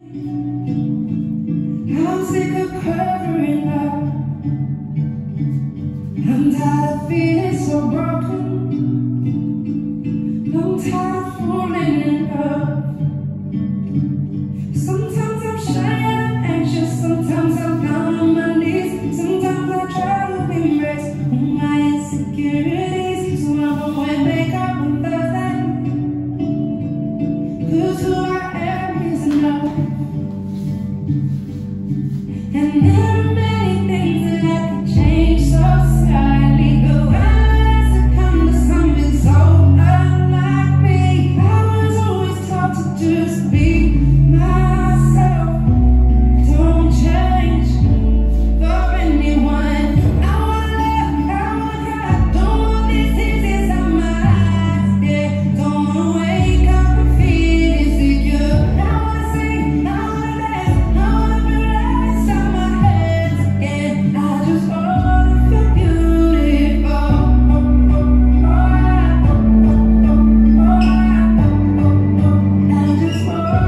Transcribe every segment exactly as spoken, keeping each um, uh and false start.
I'm sick of covering up. I'm tired of feeling so broken. I'm tired of falling in love. Sometimes I'm shy and I'm anxious. Sometimes I'm down on my knees. Sometimes I try to embrace all my insecurities. So I'm going make up on Thursday. Cause who I am is enough. And there are many things that I could change so slightly, but when I succumb to something so unlike me, I was always taught to just be myself. Don't change for anyone. I wanna laugh, I wanna cry, don't want these tears inside my eyes. Yeah, don't wanna wake up and feel insecure. I wanna sing, I wanna dance, I wanna be right inside my head again. I just wanna feel beautiful. Oh, oh, oh, oh, oh, oh, oh, oh, oh. I just wanna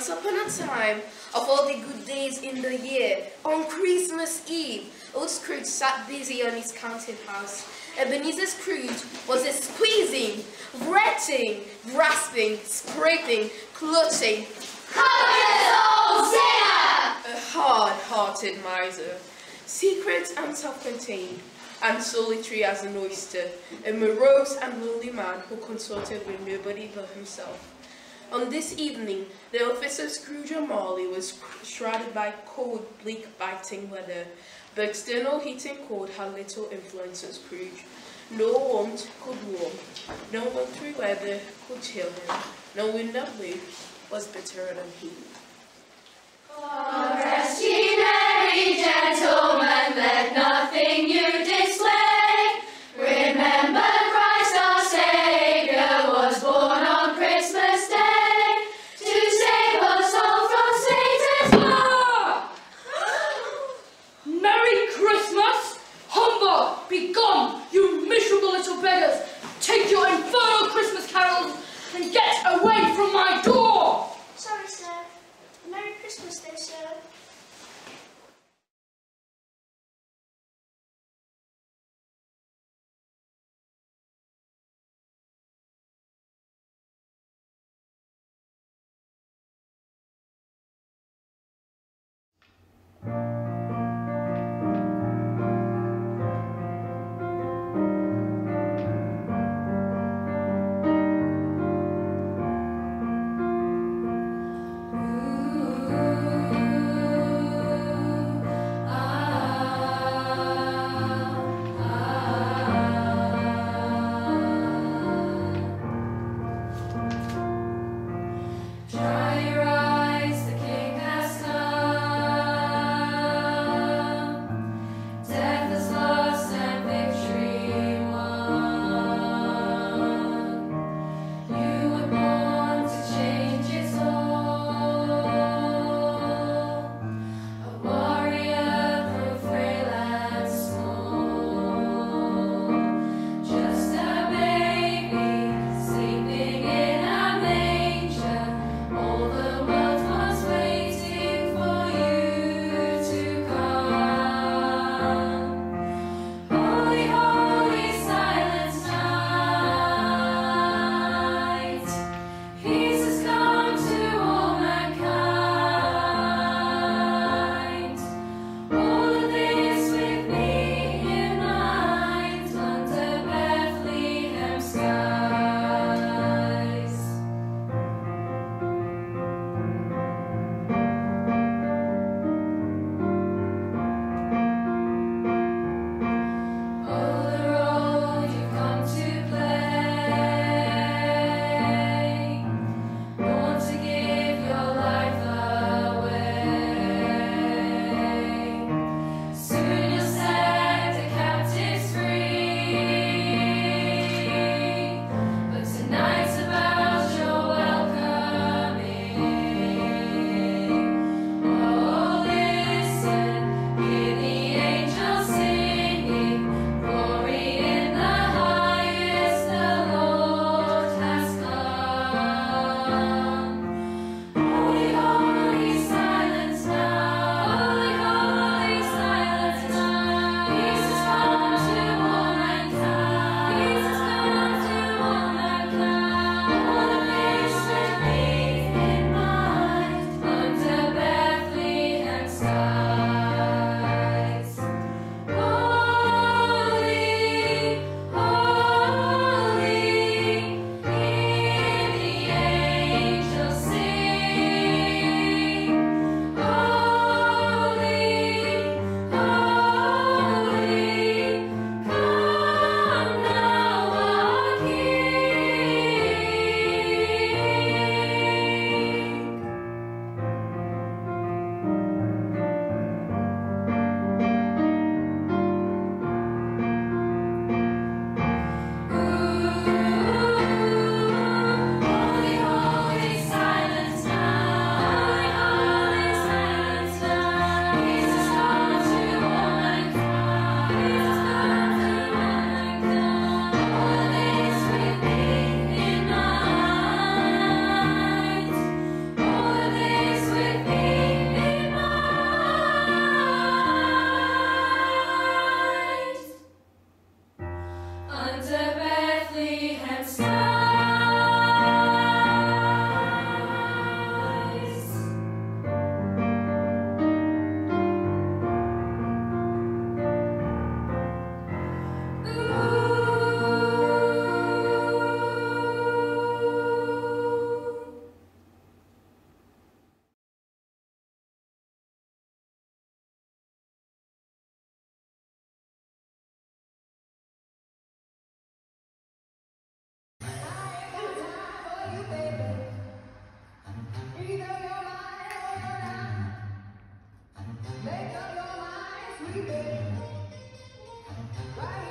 Once upon a time, of all the good days in the year, on Christmas Eve, old Scrooge sat busy on his counting house. Ebenezer Scrooge was a squeezing, retching, grasping, scraping, clutching, old sinner! a hard-hearted miser, secret and self-contained, and solitary as an oyster, a morose and lonely man who consorted with nobody but himself. On this evening, the office of Scrooge and Marley was shrouded by cold, bleak, biting weather. The external heating cold had little influence on Scrooge. No warmth could warm, no wintry weather could chill him, no wind that blew was bitterer than he. God rest ye merry gentlemen, let nothing you display. Remember Christ our Saviour was born on Christmas Day to save us all from Satan's power. Merry Christmas! Humbug! Be gone, you miserable little beggars! Take your infernal Christmas carols and get away from my door! Sorry, sir. Merry Christmas, though, sir. Right